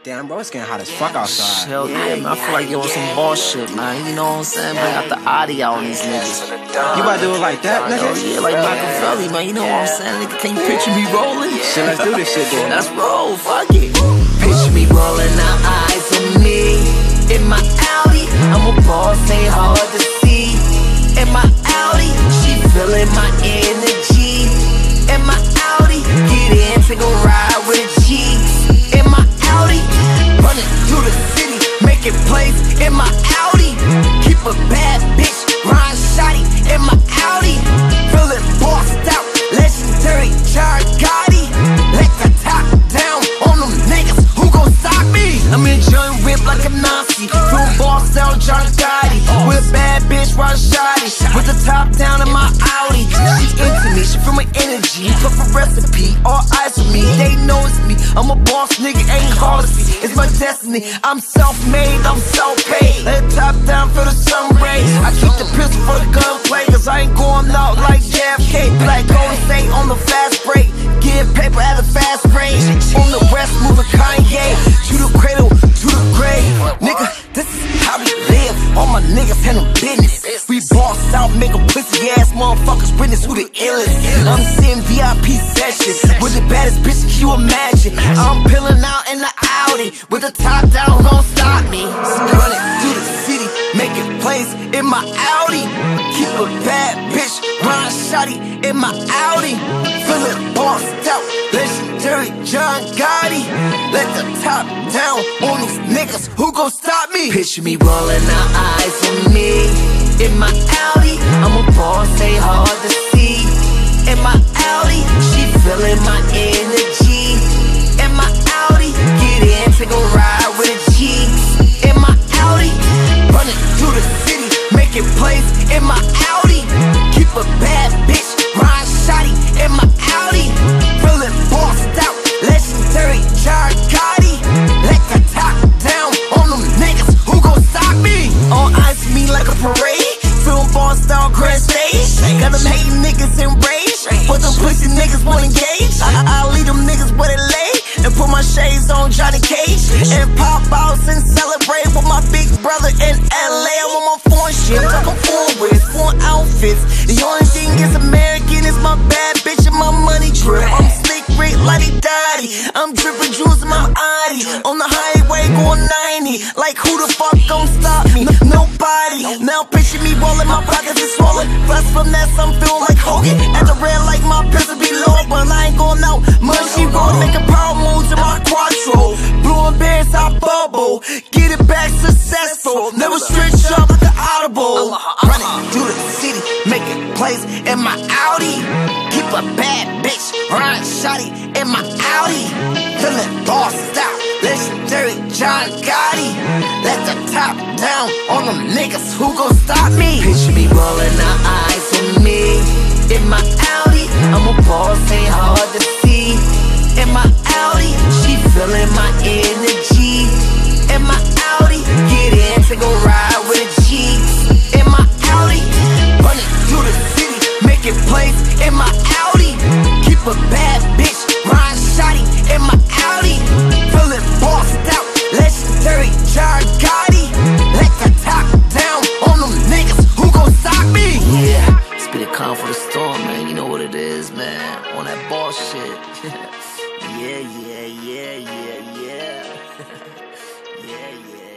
Damn, bro, it's getting hot as fuck outside. Hell yeah, man. I feel like you on some bullshit, man. You know what I'm saying? Bring out the Audi out on these niggas. You about to do it like that, nigga? Hell yeah, like Machiavelli, man. You know what I'm saying? Nigga, can you picture me rolling? Shit, let's do this shit, dude. Let's roll, fuck it. Picture me rolling, now eyes on me. In my Audi, I'm a boss, ain't hard to see. In my Audi, she feeling my energy. In my Audi, get in, take a ride with a G. In my Audi, running through the city, making plays. In my Audi, keep a bad bitch, ride shotty. In my Audi, feeling bossed out, legendary Gotti. Let the top down on them niggas, who gon' stop me? I'm enjoying whip like a Nazi, feeling bossed out, Gotti. With a bad bitch, ride shotty, with the top down in my Audi. She into me, she feel my energy, took a recipe, all eyes on me, they know it's me. I'm a boss nigga, ain't hard to see, it's my destiny. I'm self-made, I'm self-paid. Let the top down, feel the sun rays. I keep the pistol for the gunplay, cause I ain't going out like JFK. Black Golden State on the fast break, get paper at a fast rate. On the west, moving Kanye, to the cradle, to the grave. Nigga, this is how we live, all my niggas handle business. We boss out, make a pussy ass motherfuckers witness who the illest. I'm seeing VIP sessions with the baddest bitch you imagine. I'm peeling out in the Audi with the top down, don't stop me. Running through the city, making plays in my Audi. Keep a bad bitch, ride shotty in my Audi. Feeling bossed out, legendary Gotti. Let the top down on these niggas, who gon' stop me? Picture me rolling, now eyes on me. In my Audi, I'm a boss, ain't hard to see. In my Audi, she feeling my energy. In my Audi, get in, take a ride with a G. In my Audi, running through the city, making plays. In my Audi, keep a bad bitch, ride shotty. In my Audi, feeling bossed out, legendary Gotti. Let the top down on them niggas, who gon' stop me? All eyes on me like a parade, feeling bossed out, grand stage. Got them hating niggas enraged, but them pussy niggas won't engage. I'll leave them niggas where they lay, and put my shades on Johnny Cage, and pop out and celebrate with my big brother in LA. I'm on my foreign shit, talking foreign with foreign outfits. The only thing is American is my bad bitch and my money drip. I'm slick Rick, Lottie Dottie, I'm dripping jewels in my Audi. On the highway going 90, like who the fuck gon' stop me? Nobody. Now picture me rolling, my pockets is swollen. Plus from that, I'm feeling like Hogan. At the red light, my pistol be low, but I ain't going out. Mushy road, making power moves in my quattro. Blowing bands, I bubble. Get it back successful. Never stretch up like an audible. Running through the city, making plays in my Audi. Keep a bad bitch, ride shotty in my Audi. Feeling bossed out, legendary Gotti. Let the top down on them niggas, who gon' stop me? Picture me rolling, now eyes on me. In my Audi, I'm a boss, ain't hard to see. In my Audi, she feeling my energy. In my Audi, get in, take a ride with a G. In my Audi, running through the city, making plays. In my Audi, keep a bad bitch, ride shotty. In my Audi, feeling bossed out, legendary Gotti. Let the top down on them niggas, who gon' stop me? Yeah, spit it calm for the storm, man. You know what it is, man. On that boss shit. Yeah. Yeah.